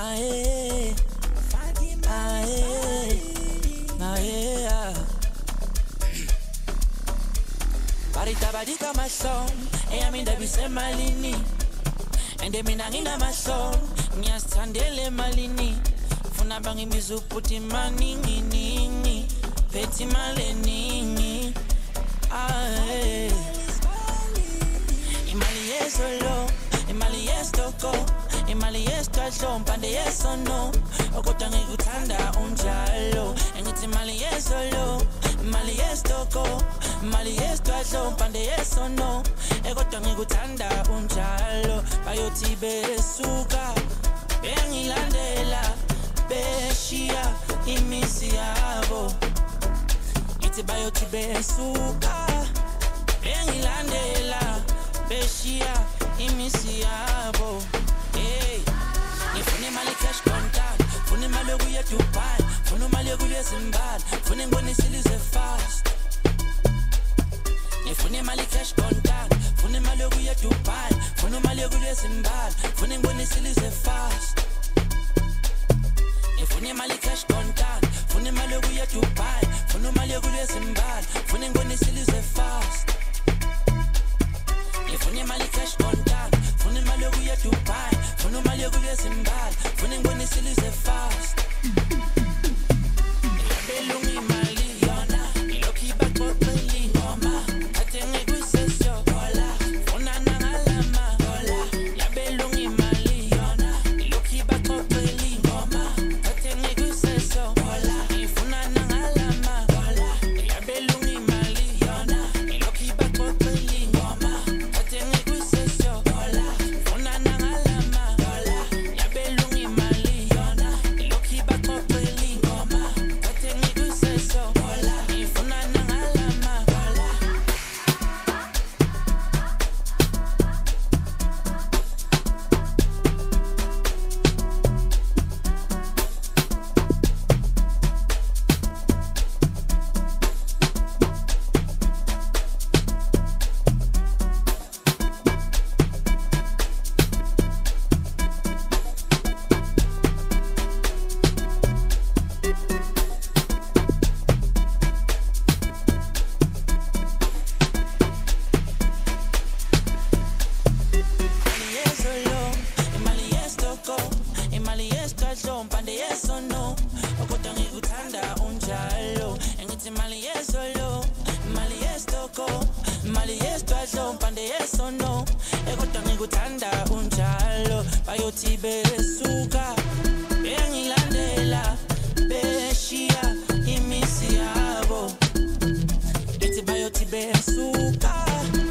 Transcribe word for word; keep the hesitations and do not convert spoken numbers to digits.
Aye, aye, aye. Barita badika my song, and I mean that we say malini. And they mean angina my song, nyastandele malini. Funa bangi mizu puti maningi ningi, peti male ningi. Aye. Imali yes or low, imali yes toko, imali yes twasho, mpande yes or no. Okotangi gutanda unjalo, engiti imali yes or low, imali yes toko, imali yes twasho, mpande yes or no. Okotangi gutanda unjalo, bayoti besuka, bengilandela, beshia, imisiabo. Iti bayoti besuka, bengilandela. Beshia, imisiabo. Hey, ifune mali cash contact, fune mali kuye Dubai, fune mali kuye Zimbabwe, fune ngoni silize fast. Ifune mali cash contact, fune mali kuye Dubai, fune mali kuye Zimbabwe, fune ngoni silize fast. Ifune mali cash contact, fune mali kuye Dubai, fune mali kuye Zimbabwe, fune ngoni silize fast. Fune mali cash contact, fune mali kuye Dubai, fune mali kuye Zimbabwe, fune ngoni silize fast. Belungi mali yona, iloki bako kweli ngoma, atenge kwisesyo hola, funa nangalama hola. Ya belungi mali yona, iloki bako kweli ngoma, atenge kwisesyo hola, ifuna nangalama hola. Ya belungi mali yona, iloki bako kweli ngoma. Bayoti besuka